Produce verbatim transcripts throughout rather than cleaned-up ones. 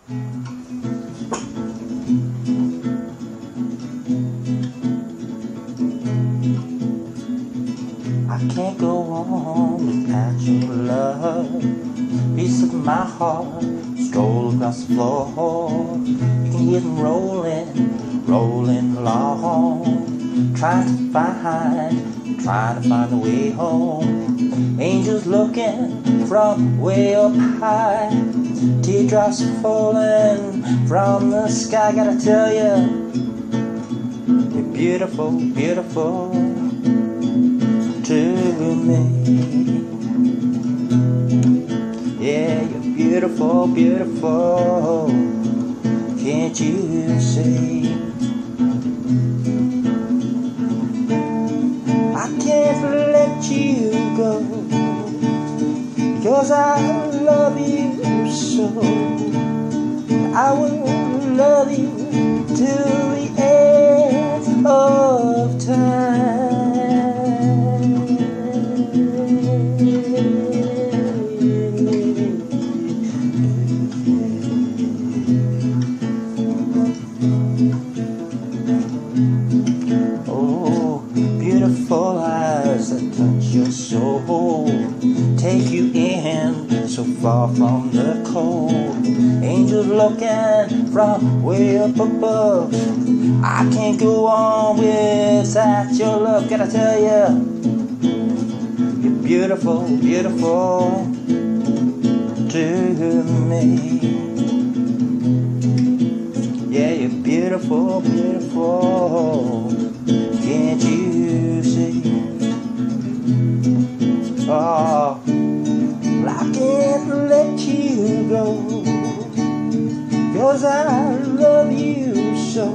I can't go on without your love. Piece of my heart, stroll across the floor. You can hear them rolling, rolling along, trying to find, trying to find the way home. Angels looking from way up high, teardrops falling from the sky. Gotta tell you, you're beautiful, beautiful to me. Yeah, you're beautiful, beautiful. Can't you see? I can't let you go, 'cause I love you so. I will love you till the end of time. Beautiful eyes that touch your soul, take you in so far from the cold. Angels looking from way up above. I can't go on without your love. Gotta tell you, you're beautiful, beautiful to me. Yeah, you're beautiful, beautiful. Can't you see? Oh, well, I can't let you go, 'cause I love you so.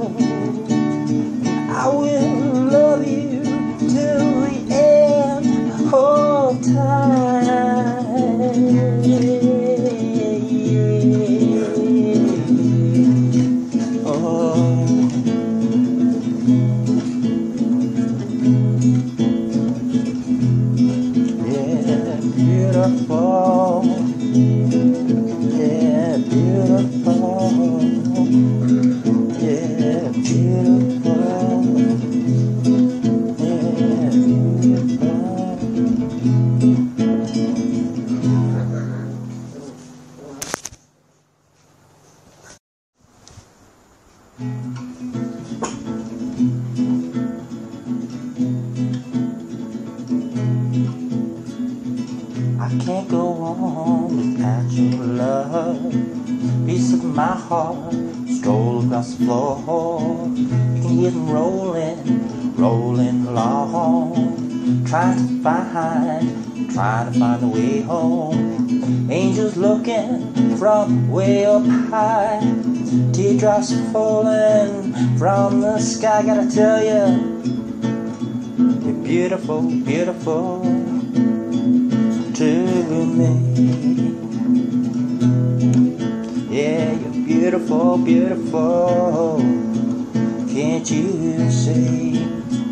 I will love you till the end of time. Oh, beautiful, yeah, beautiful, yeah, beautiful, yeah, beautiful. I can't go on without your love. Piece of my heart, stroll across the floor. You can hear them rolling, rolling along, trying to find, trying to find the way home. Angels looking from way up high, teardrops falling from the sky. Gotta tell you, you're beautiful, beautiful to me. Yeah, you're beautiful, beautiful. Can't you see?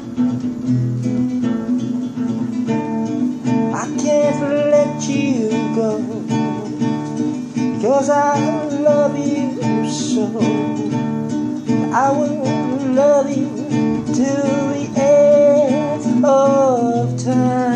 I can't let you go, 'cause I love you so. I will love you till the end of time.